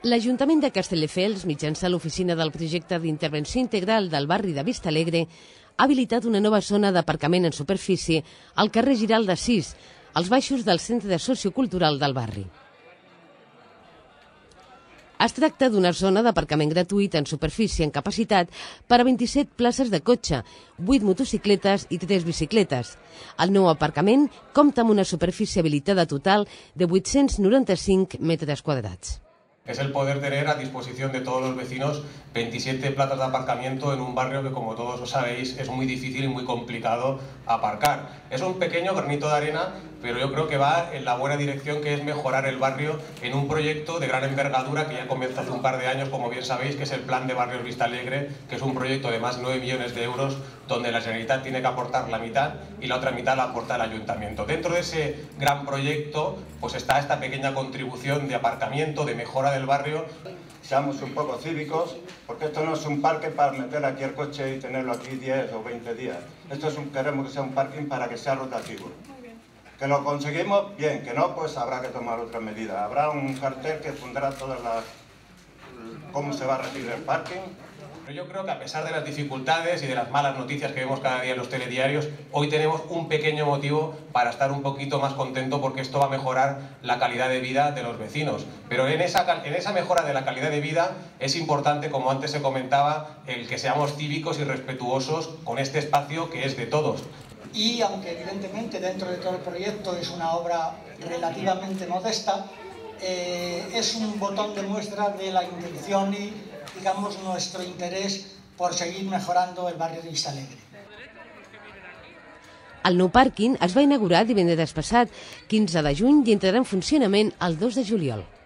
L'Ajuntament de Castelldefels, mitjançant l'oficina del projecte d'intervenció integral del barri de Vistalegre, ha habilitat una nova zona d'aparcament en superfície al carrer Giralda 6, als baixos del centre sociocultural del barri. Es tracta d'una zona d'aparcament gratuït en superfície en capacitat per a 27 places de cotxe, 8 motocicletes i 3 bicicletes. El nou aparcament compta amb una superfície habilitada total de 895 metres quadrats. Es el poder tener a disposición de todos los vecinos 27 plazas de aparcamiento en un barrio que, como todos sabéis, es muy difícil y muy complicado aparcar. Es un pequeño granito de arena, pero yo creo que va en la buena dirección, que es mejorar el barrio en un proyecto de gran envergadura que ya comenzó hace un par de años, como bien sabéis, que es el Plan de Barrios Vistalegre, que es un proyecto de más de 9 millones de euros, donde la Generalitat tiene que aportar la mitad y la otra mitad la aporta el Ayuntamiento. Dentro de ese gran proyecto pues está esta pequeña contribución de aparcamiento, de mejora del barrio. Seamos un poco cívicos, porque esto no es un parque para meter aquí el coche y tenerlo aquí 10 o 20 días. Queremos que sea un parking para que sea rotativo. Que lo conseguimos, bien, que no, pues habrá que tomar otra medida. Habrá un cartel que pondrá todas las... cómo se va a recibir el parking. Pero yo creo que, a pesar de las dificultades y de las malas noticias que vemos cada día en los telediarios, hoy tenemos un pequeño motivo para estar un poquito más contento, porque esto va a mejorar la calidad de vida de los vecinos. Pero en esa mejora de la calidad de vida es importante, como antes se comentaba, el que seamos cívicos y respetuosos con este espacio que es de todos. Y aunque evidentemente dentro de todo el proyecto es una obra relativamente modesta, es un botón de muestra de la intención y, digamos, nuestro interés por seguir mejorando el barrio de Vistalegre. El nou pàrquing es va inaugurar divendres passat, 15 de juny, i entrarà en funcionament el 2 de juliol.